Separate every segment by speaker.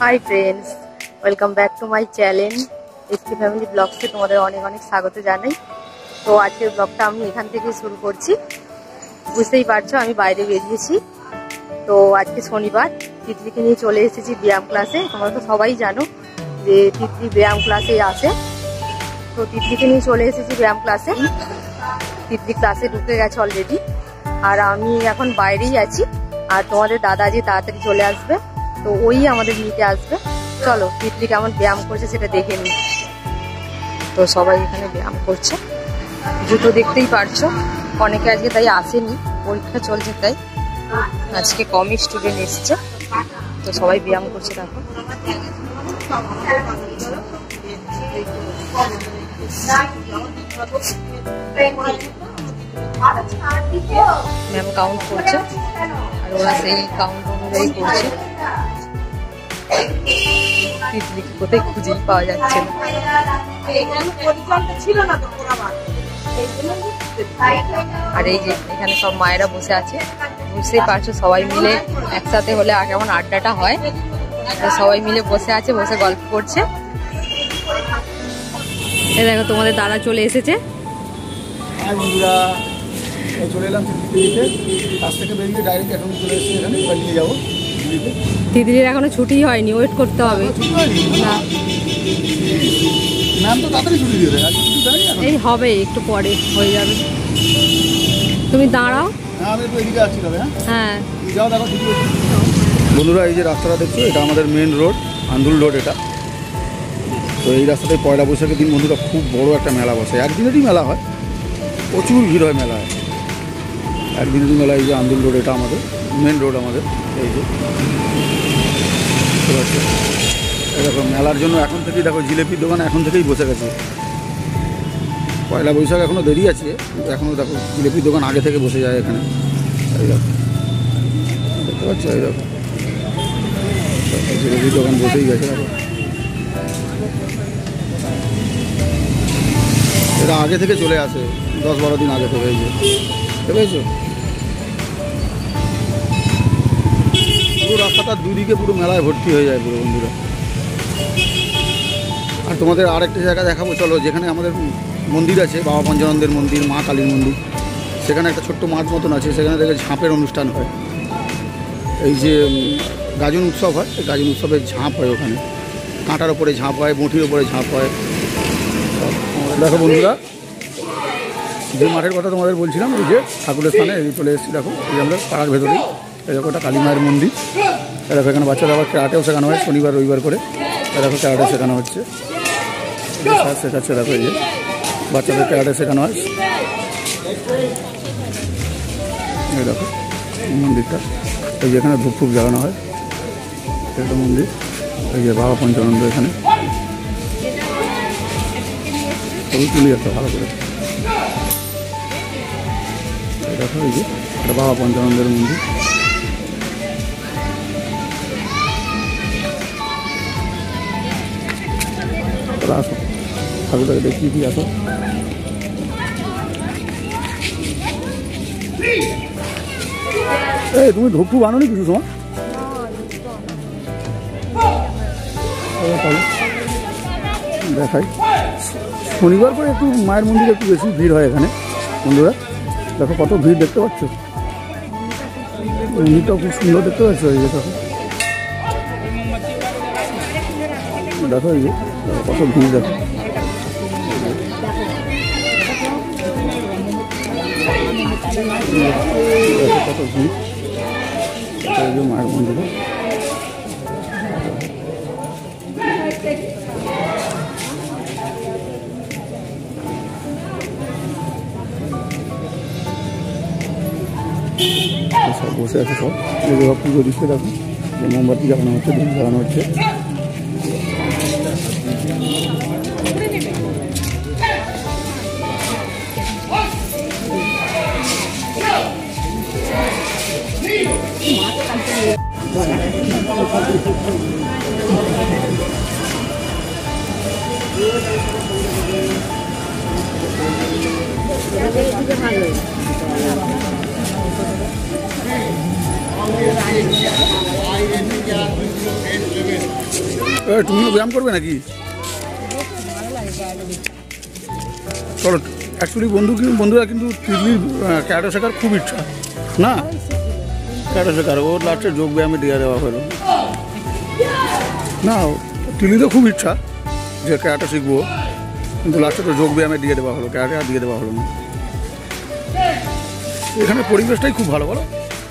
Speaker 1: High friends, welcome back to my channel SK family ব্লগসে তোমাদের অনেক অনেক স্বাগত জানাই। তো আজকের ব্লগটা আমি এখান থেকে শুরু করছি। বুঝতেই পারছো আমি বাইরে বেরিয়েছি। তো আজকে শনিবার, তিতলিকে নিয়ে চলে এসেছি ব্যায়াম ক্লাসে। তোমরা তো সবাই জানো যে তিতলি ব্যায়াম ক্লাসে আসে। তো তিতলিকে নিয়ে চলে এসেছি ব্যায়াম ক্লাসে। তিতলি ক্লাসে ঢুকে গেছে অলরেডি, আর আমি এখন বাইরেই আছি। আর তোমাদের দাদা যে তাড়াতাড়ি চলে আসবে, তো ওই আমাদের নিতে আসবে। চলো তিতলি কেমন ব্যায়াম করছে সেটা দেখে নিই। তো সবাই এখানে ব্যায়াম করছে, জুতো দেখতেই পারছো। অনেকে আজকে তাই আসেনি, পরীক্ষা চলছে তাই আজকে কমই স্টুডেন্ট এসছে। তো সবাই ব্যায়াম করছে। দেখো ম্যাম কাউন্ট করছে, আর ওরা সেই কাউন্ট অনুযায়ী করছে। তিতলিকে কোথায় খুঁজেই পাওয়া যাচ্ছে না। আর এই যে এখানে সব মায়েরা বসে আছে, বুঝতেই পারছো সবাই মিলে একসাথে হলে আর কেমন আড্ডাটা হয়। সবাই মিলে বসে আছে, বসে গল্প করছে। এই দেখো তোমাদের দাদা চলে এসেছে।
Speaker 2: চলে এলাম কাছ থেকে বেরিয়ে ডাইরেক্ট এখন চলে এসেছি এখানে, এবার নিয়ে যাবো।
Speaker 1: তিতলির এখনো ছুটি হয়নি, ওয়েট করতে হবে। না
Speaker 2: ম্যাম তো তাড়াতাড়ি ছুটি দিয়ে দেয়,
Speaker 1: এই হবে একটু পরে হয়ে যাবে। তুমি দাঁড়াও।
Speaker 2: হ্যাঁ আমি একটু এদিকে আসছি তবে।
Speaker 1: হ্যাঁ
Speaker 2: যাও, দেখো ছুটি হচ্ছে। বন্ধুরা এই যে রাস্তাটা দেখছো, এটা আমাদের মেন রোড, আন্দুল রোড এটা। তো এই রাস্তাতে পয়লা বৈশাখের দিন বন্ধুরা খুব বড় একটা মেলা বসে। একদিনেরই মেলা হয়, প্রচুর ভিড় হয় মেলায়। একদিনেরই মেলা। এই যে আন্দুল রোড, এটা আমাদের মেন রোড আমাদের। এই যে এরকম মেলার জন্য এখন থেকেই দেখো জিলেপির দোকান এখন থেকেই বসে গেছে। পয়লা বৈশাখ এখনও দেরি আছে, কিন্তু এখনও দেখো জিলেপির দোকান আগে থেকে বসে যায় এখানে। এই দেখো দেখতে পাচ্ছ, এই দেখো জিলেপির দোকান বসেই গেছে। দেখো এটা আগে থেকে চলে আসে, 10-12 দিন আগে থেকে। এই যে দেখতে পেয়েছো, পুরো রাস্তাটা দুদিকে পুরো মেলায় ভর্তি হয়ে যায় পুরো বন্ধুরা। আর তোমাদের আরেকটা জায়গা দেখাবো চলো, যেখানে আমাদের মন্দির আছে, বাবা পঞ্চানন্দের মন্দির, মা কালীর মন্দির। সেখানে একটা ছোট্ট মাঠ মতন আছে, সেখানে থেকে ঝাঁপের অনুষ্ঠান হয়। এই যে গাজন উৎসব হয়, গাজন উৎসবের ঝাঁপ হয় ওখানে। কাঁটার ওপরে ঝাঁপ হয়, বঁটির ওপরে ঝাঁপ হয়। দেখো বন্ধুরা, যে মাঠের কথা তোমাদের বলছিলাম, এই যে ঠাকুরের স্থানে এই চলে এসেছি। দেখো এই আমরা পাড়ার ভেতরেই, এরকম একটা কালী মায়ের মন্দির। দেখো এখানে বাচ্চাদের আবার ক্যারাটেও শেখানো হয় শনিবার রবিবার করে। দেখো ক্যারাটে শেখানো হচ্ছে, শেখাচ্ছে। দেখো এই যে বাচ্চাদের ক্যারাটে শেখানো হয়। এই দেখো মন্দিরটা, এই যে এখানে ধূপ জ্বালানো হয়, একটা মন্দির। এই যে বাবা পঞ্চানন্দ, এখানে ছবি তুলি একটা ভালো করে। দেখো এই যে একটা বাবা পঞ্চানন্দের মন্দির। আসো ঠাকুরটাকে দেখি কি আসো। এই তুমি ধূপ আনো নি কিছু সময়? দেখাই, শনিবার করে একটু মায়ের মন্দিরে একটু বেশি ভিড় হয় এখানে বন্ধুরা। দেখো কত ভিড় দেখতে পাচ্ছ, মন্দিরটাও খুব সুন্দর দেখতে পাচ্ছ। এই যে দেখো, দেখো এই যে কত ভিড়, দেখো কত ভিড়। এই যে মায়ের মন্দিরে সব বসে আছে, সব যেভাবে পুজো দিচ্ছে। দেখো যে মোমবাতি জ্বালানো হচ্ছে, ধূপ জ্বালানো হচ্ছে। ভালো তুমিও ব্যায়াম করবে নাকি? চলো, অ্যাকচুয়ালি বন্ধুরা কিন্তু তিতলির ক্যারাটে শেখার খুব ইচ্ছা না, ক্যারাটে শেখার ওর লাস্টে যোগ ব্যায়ামে দিয়ে দেওয়া হলো না। তিতলি তো খুব ইচ্ছা যে ক্যারাটে শিখবো, কিন্তু লাস্টে তো যোগ ব্যায়ামে দিয়ে দেওয়া হলো, ক্যারাটে আর দিয়ে দেওয়া হলো না। এখানে পরিবেশটাই খুব ভালো, বলো?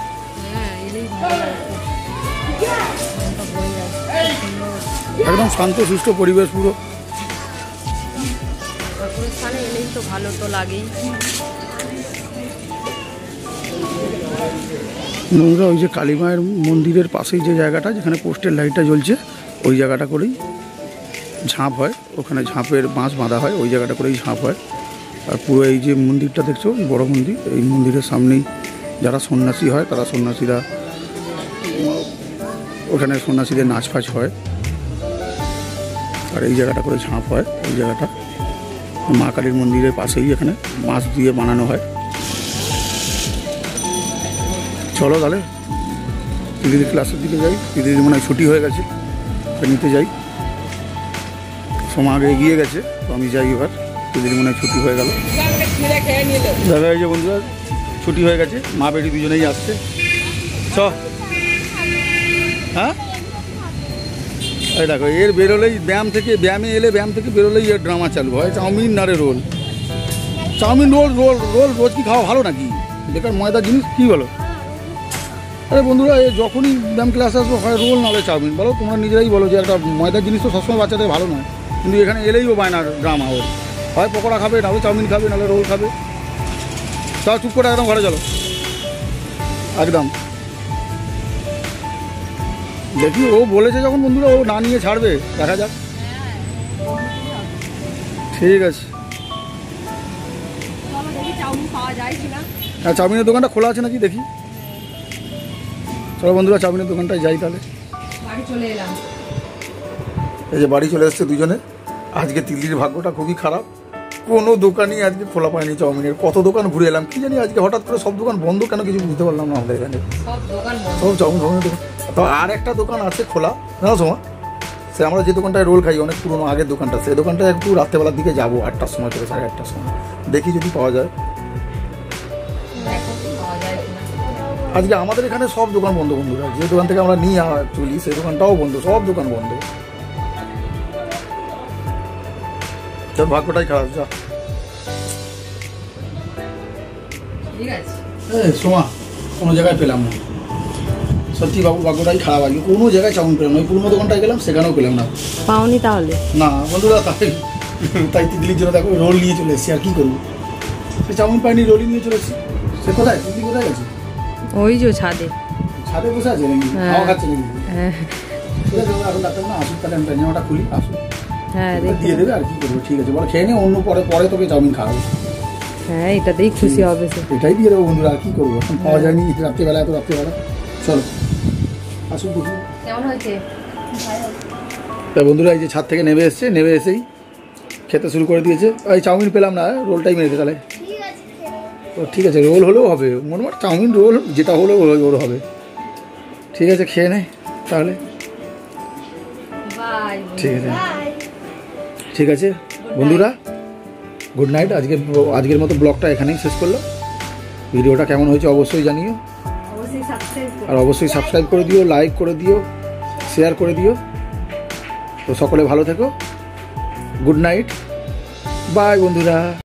Speaker 2: একদম শান্ত সুষ্ঠ পরিবেশ পুরো।
Speaker 1: স্থানে এলেই তো ভালো তো লাগেই।
Speaker 2: নোংরা ওই যে কালী মায়ের মন্দিরের পাশেই যে জায়গাটা যেখানে পোস্টের লাইটটা জ্বলছে, ওই জায়গাটা করেই ঝাঁপ হয়, ওখানে ঝাঁপের বাঁশ বাঁধা হয়, ওই জায়গাটা করেই ঝাঁপ হয়। আর পুরো এই যে মন্দিরটা দেখছো, বড় মন্দির, এই মন্দিরের সামনেই যারা সন্ন্যাসী হয় তারা সন্ন্যাসীরা ওখানে সন্ন্যাসীদের নাচ ফাচ হয়। আর এই জায়গাটা করে ঝাঁপ হয়, ওই জায়গাটা মা কালীর মন্দিরের পাশেই, এখানে মাছ দিয়ে বানানো হয়। চলো তাহলে দিদির ক্লাসের দিকে যাই। দিদির মনে হয় ছুটি হয়ে গেছে, নিতে যাই। সময় আগে এগিয়ে গেছে, তো আমি যাই এবার। দিদির মনে হয় ছুটি হয়ে গেল। দাদা এই যে বন্ধুরা ছুটি হয়ে গেছে, মা বেটি দুজনেই আসছে। চ হ্যাঁ, এই দেখো এর বেরোলেই ব্যায়ামে এলে ব্যায়াম থেকে বেরোলেই এর ড্রামা চালু হয়। চাউমিন না রে roll, chowmein roll roll roll রোজ কি খাওয়া ভালো নাকি? বেকার ময়দার জিনিস, কী বলো? আরে বন্ধুরা, যখনই ব্যায়াম ক্লাস আসবো হয় রোল নাহলে চাউমিন। বলো তোমরা নিজেরাই বলো যে একটা ময়দার জিনিস তো সবসময় বাচ্চাদের ভালো নয়, কিন্তু এখানে এলেই ও বায়না ড্রামা ওর, হয় পকোড়া খাবে, নাহলে চাউমিন খাবে, নাহলে রোল খাবে। চল চুপ করে একদম ঘরে চলো, একদম। দেখি ও বলেছে যখন বন্ধুরা, ও না নিয়ে ছাড়বে, দেখা যাক। ঠিক আছে, হ্যাঁ চাউমিনের দোকানটা খোলা আছে নাকি দেখি। চলো বন্ধুরা চাউমিনের দোকানটায় যাই তাহলে।
Speaker 1: চলে এলাম,
Speaker 2: এই যে বাড়ি চলে এসছে দুজনে। আজকে তিতলির ভাগ্যটা খুবই খারাপ, কোনো দোকানই আজকে খোলা পায়নি চাউমিনের। কত দোকান ঘুরে এলাম, কি জানি আজকে হঠাৎ করে সব দোকান বন্ধ কেন কিছু বুঝতে পারলাম না আমাদের এখানে। সব চাউমিনের দোকান। তো আর একটা দোকান আছে খোলা, জানো সময় সে আমরা যে দোকানটায় রোল খাই, অনেক পুরোনো আগের দোকানটা, সেই দোকানটায় একটু রাত্রেবেলার দিকে যাবো, 8টার সময় থেকে 8:30টার সময়, দেখি যদি পাওয়া যায়। আজকে আমাদের এখানে সব দোকান বন্ধ বন্ধুরা, যে দোকান থেকে আমরা নিয়ে চলি সেই দোকানটাও বন্ধ, সব দোকান বন্ধ। তোর ভাগ্যটাই খারাপ। যা সোমা, কোনো জায়গায় পেলাম না, সত্যি বাবু ভাগ্যটাই খারাপ। আজকে কোনো জায়গায় চাউমিন পেলাম না। ওই পুরনো দোকানটায় গেলাম, সেখানেও পেলাম না।
Speaker 1: পাওনি তাহলে? না
Speaker 2: বন্ধুরা, তাই তিতলির জন্য দেখো রোল নিয়ে চলে এসেছি। আর কি করবো, সে চাউমিন পাইনি, রোলই নিয়ে চলে এসেছি। সে কোথায়, তিতলি কোথায় গেছে?
Speaker 1: ওই যে ছাদে
Speaker 2: বসে আছে নাকি, খাওয়া খাচ্ছে নাকি? ঠিক আছে, এখন ডাক্তার না আসুক, তাহলে আমি জামাটা খুলি, আসুক, হ্যাঁ দিয়ে দেবে। আর কি করবো, ঠিক আছে বলো, খেয়ে নে, অন্য পরে তোকে চাউমিন খাওয়াবো।
Speaker 1: হ্যাঁ এটাতেই খুশি হবে,
Speaker 2: এটাই দিয়ে দেবো বন্ধুরা। আর কি করবো, এখন পাওয়া যায়নি রাত্রিবেলা, এত রাত্রিবেলা। চলো আসুক, দেখি
Speaker 1: কেমন হয়েছে।
Speaker 2: তা বন্ধুরা এই যে ছাদ থেকে নেমে এসেই খেতে শুরু করে দিয়েছে। এই চাউমিন পেলাম না, রোলটাই মেরেছে তাহলে। ঠিক আছে, রোল হলেও হবে, মোটামুটি চাউমিন রোল যেটা হলেও ওর হবে। ঠিক আছে, খেয়ে নেয় তাহলে। ঠিক আছে বন্ধুরা, গুড নাইট। আজকের মতো ব্লগটা এখানেই শেষ করলো। ভিডিওটা কেমন হয়েছে অবশ্যই জানিও, আর অবশ্যই সাবস্ক্রাইব করে দিও, লাইক করে দিও, শেয়ার করে দিও। তো সকলে ভালো থেকো, গুড নাইট, বাই বন্ধুরা।